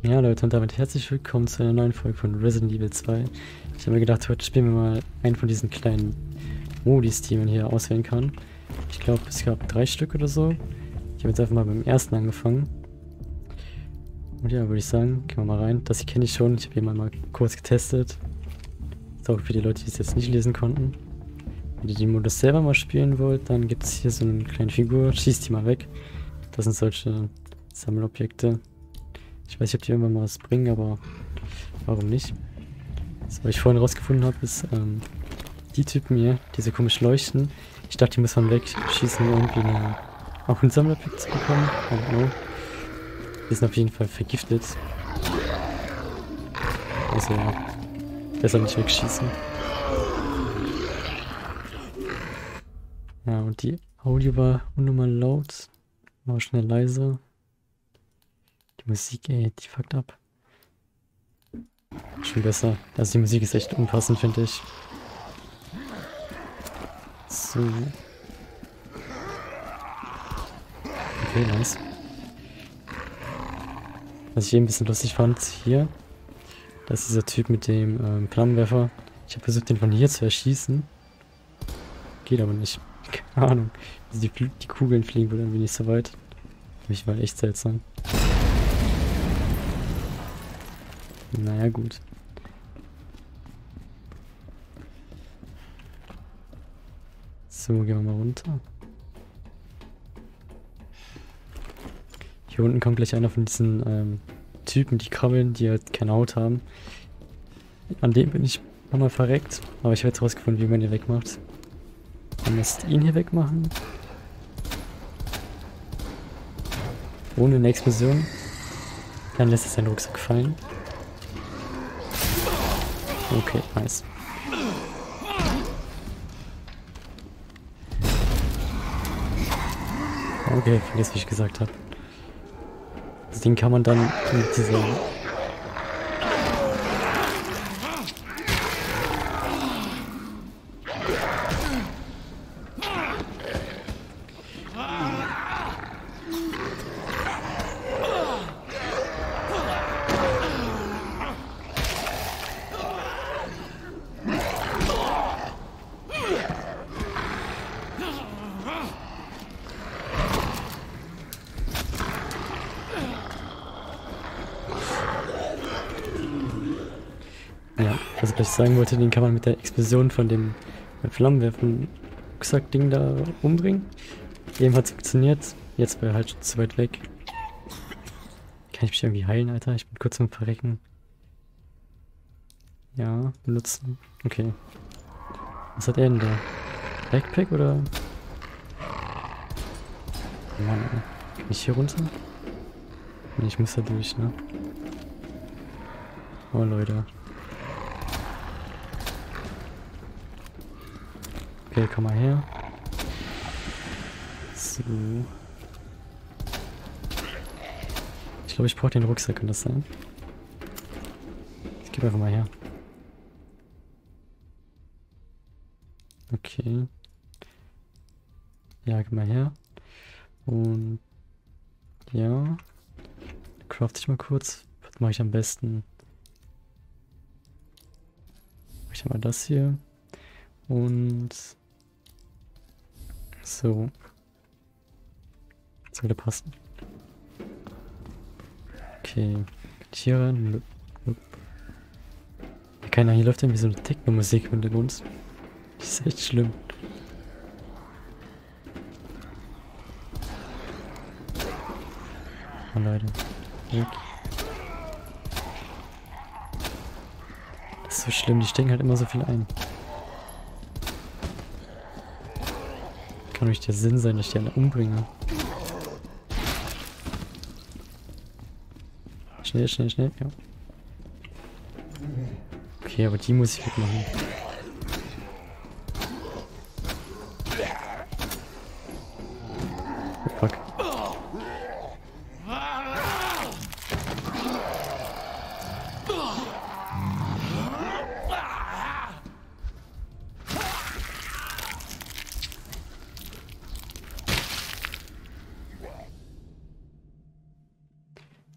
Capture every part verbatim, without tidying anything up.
Ja Leute, und damit herzlich willkommen zu einer neuen Folge von Resident Evil zwei. Ich habe mir gedacht, heute spielen wir mal einen von diesen kleinen Modis, die man hier auswählen kann. Ich glaube, es gab drei Stück oder so. Ich habe jetzt einfach mal beim ersten angefangen. Und ja, würde ich sagen, gehen wir mal rein. Das hier kenne ich schon, ich habe hier mal, mal kurz getestet. Das ist auch für die Leute, die es jetzt nicht lesen konnten. Wenn ihr den Modus selber mal spielen wollt, dann gibt es hier so eine kleine Figur, schießt die mal weg. Das sind solche Sammelobjekte. Ich weiß nicht, ob die irgendwann mal was bringen, aber warum nicht? Das, was ich vorhin rausgefunden habe, ist, ähm, die Typen hier, diese komisch leuchten. Ich dachte, die muss man wegschießen, um irgendwie eine, auch ein Sammlerpick zu bekommen. I don't know. Die sind auf jeden Fall vergiftet. Also ja, besser nicht wegschießen. Ja, und die Audio war unnormal laut. War schnell leiser. Die Musik, ey, die fuckt ab. Schon besser. Also die Musik ist echt unpassend, finde ich. So. Okay, nice. Was ich eben ein bisschen lustig fand, hier, das ist dieser Typ mit dem ähm, Flammenwerfer. Ich habe versucht, den von hier zu erschießen. Geht aber nicht. Keine Ahnung. Also die, die Kugeln fliegen wohl irgendwie nicht so weit. Für mich war echt seltsam. Naja, gut. So, gehen wir mal runter. Hier unten kommt gleich einer von diesen ähm, Typen, die krabbeln, die halt keine Haut haben. An dem bin ich nochmal verreckt, aber ich habe jetzt rausgefunden, wie man ihn wegmacht. Man lässt ihn hier wegmachen. Ohne eine Explosion. Dann lässt es seinen Rucksack fallen. Okay, nice. Okay, vergiss, wie ich gesagt habe. Das Ding kann man dann mit dieser... Ja, was ich sagen wollte, den kann man mit der Explosion von dem Flammenwerfen-Rucksack-Ding da umbringen. Eben hat es funktioniert, jetzt war er halt schon zu weit weg. Kann ich mich irgendwie heilen, Alter? Ich bin kurz zum Verrecken. Ja, benutzen. Okay. Was hat er denn da? Backpack oder? Mann, ey. Kann ich hier runter? Nee, ich muss da durch, ne? Oh, Leute. Okay, komm mal her. So. Ich glaube, ich brauche den Rucksack, kann das sein? Ich gebe einfach mal her. Okay. Ja, gib mal her. Und ja. Craft ich mal kurz. Was mache ich am besten? Mach ich mal das hier. Und so. Sollte passen. Okay. Hier ran. Keiner, hier läuft irgendwie so eine Techno-Musik im Hintergrund. Die ist echt schlimm. Oh Leute. Weg. Das ist so schlimm, die stecken halt immer so viel ein. Kann doch nicht der Sinn sein, dass ich die alle umbringe. Schnell, schnell, schnell, ja. Okay, aber die muss ich wegmachen. Oh, fuck.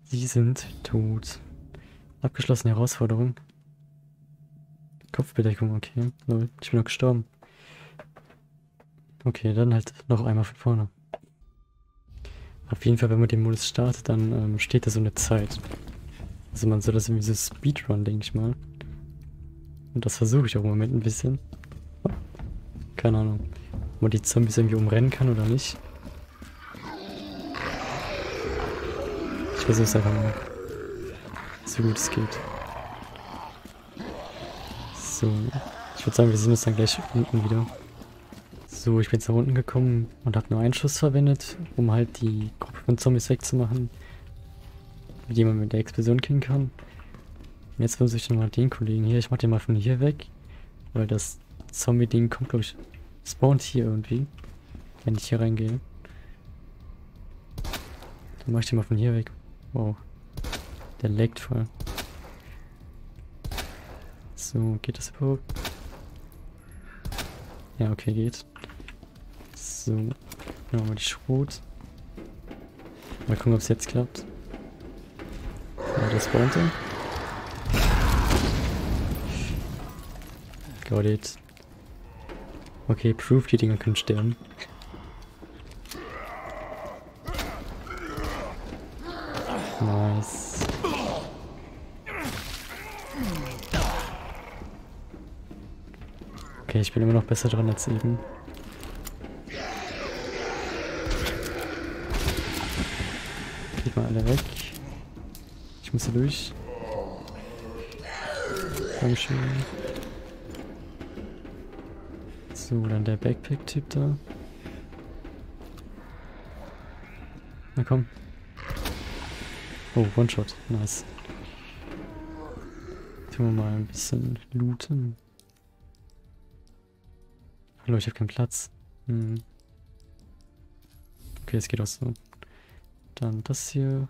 Sie sind tot. Abgeschlossene Herausforderung. Kopfbedeckung, okay. Null. Ich bin noch gestorben. Okay, dann halt noch einmal von vorne. Auf jeden Fall, wenn man den Modus startet, dann ähm, steht da so eine Zeit. Also man soll das irgendwie so Speedrun, denke ich mal. Und das versuche ich auch im Moment ein bisschen. Keine Ahnung, ob man die Zombies irgendwie umrennen kann oder nicht. Ich versuche es einfach mal. So gut es geht. So, ich würde sagen, wir sehen uns dann gleich unten wieder. So, ich bin jetzt nach unten gekommen und habe nur einen Schuss verwendet, um halt die Gruppe von Zombies wegzumachen, die man mit der Explosion killen kann. Und jetzt versuche ich nochmal den Kollegen hier. Ich mache den mal von hier weg, weil das Zombie-Ding kommt, glaube ich, spawnt hier irgendwie, wenn ich hier reingehe. Dann mache ich den mal von hier weg. Wow, der laggt voll. So, geht das überhaupt? Ja, okay, geht. So, machen wir mal die Schrot. Mal gucken, ob es jetzt klappt. Ja, das spawnt er. Got it. Okay, Proof, die Dinger können sterben. Nice. Okay, ich bin immer noch besser dran als eben. Geht mal alle weg. Ich muss hier durch. Dankeschön. So, dann der Backpack-Typ da. Na komm. Oh, One-Shot. Nice. Tun wir mal ein bisschen looten. Hallo, ich habe keinen Platz. Hm. Okay, es geht auch so. Dann das hier.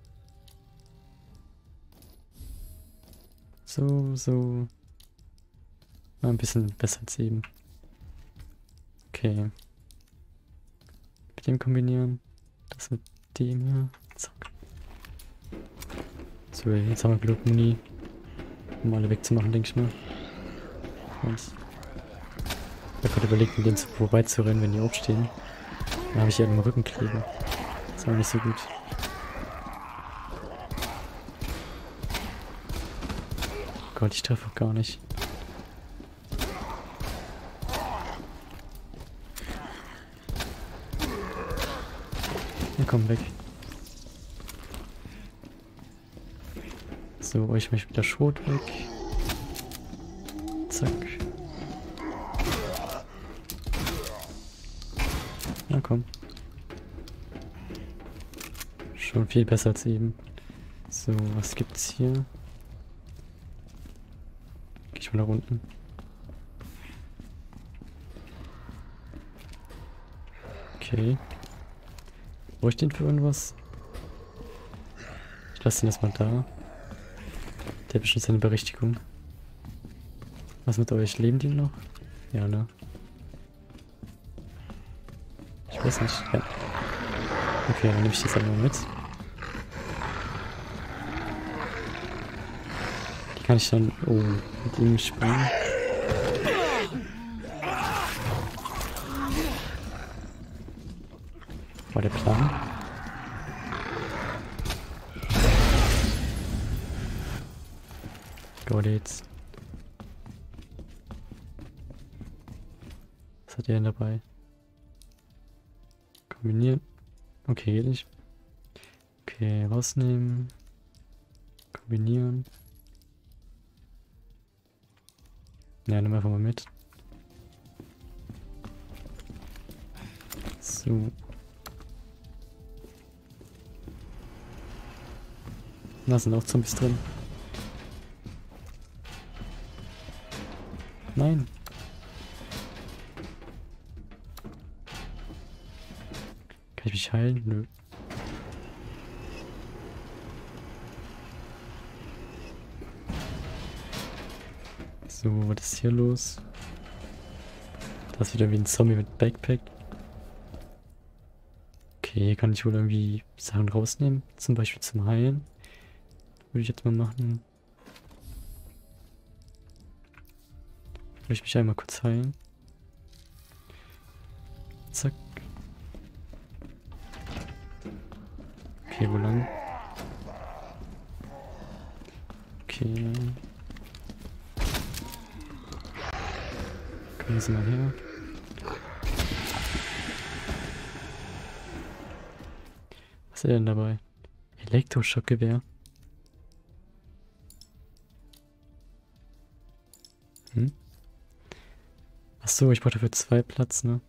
So, so. Mal ein bisschen besser als eben. Okay. Mit dem kombinieren. Das mit dem hier. Zack. So, jetzt haben wir genug Muni, um alle wegzumachen, denke ich mal. Und ich habe gerade überlegt, mit denen vorbeizurennen, wenn die aufstehen. Dann habe ich ja im Rücken kleben. Das ist auch nicht so gut. Gott, ich treffe auch gar nicht. Ja, komm weg. So, euch mich wieder Schrot weg. Zack. Na komm. Schon viel besser als eben. So, was gibt's hier? Geh ich mal nach unten. Okay. Brauche ich den für irgendwas? Ich lasse den erstmal da. Der hat bestimmt seine Berechtigung. Was mit euch? Leben die noch? Ja, ne? Ich weiß nicht. Ja. Okay, dann nehme ich das einmal mit. Die kann ich dann... Oh, mit ihm springen. War der Plan. Got it. Was hat er denn dabei? Kombinieren. Okay, geht nicht. Okay, rausnehmen. Kombinieren. Ja, nimm einfach mal mit. So. Da sind auch Zombies drin. Nein. Kann ich mich heilen? Nö. So, was ist hier los? Das ist wieder wie ein Zombie mit Backpack. Okay, hier kann ich wohl irgendwie Sachen rausnehmen. Zum Beispiel zum Heilen. Würde ich jetzt mal machen. Würde ich mich einmal kurz heilen. Zack. Okay, wo lang? Okay. Kommen Sie mal her. Was ist denn dabei? Elektroschockgewehr. Hm? Achso, ich brauche dafür zwei Platz, ne?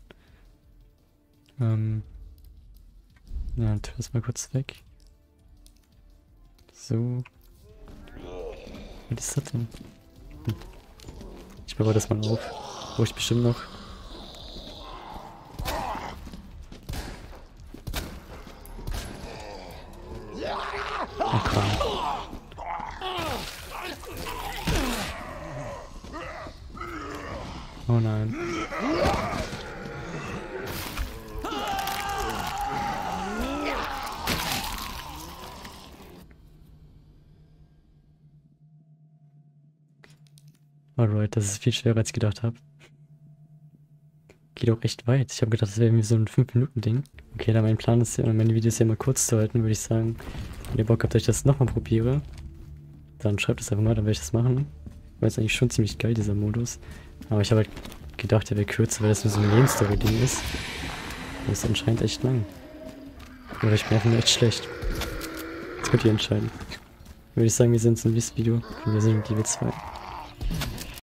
Ähm. Ja, tu das mal kurz weg. So. Was ist das denn? Hm. Ich baue das mal auf. Brauche ich bestimmt noch. Oh, komm. Oh nein. Alright, das ist viel schwerer als ich gedacht habe. Geht auch echt weit. Ich habe gedacht, das wäre irgendwie so ein fünf Minuten Ding. Okay, da mein Plan ist ja, meine Videos ja immer kurz zu halten, würde ich sagen, wenn ihr Bock habt, dass ich das nochmal probiere, dann schreibt es einfach mal, dann werde ich das machen. Weil es eigentlich schon ziemlich geil, dieser Modus. Aber ich habe halt gedacht, der wäre kürzer, weil das nur so ein Nebenstory-Ding ist. Das ist anscheinend echt lang. Oder ich bin einfach nur echt schlecht. Jetzt könnt ihr entscheiden. Würde ich sagen, wir sehen uns im nächsten Video von Resident Evil zwei.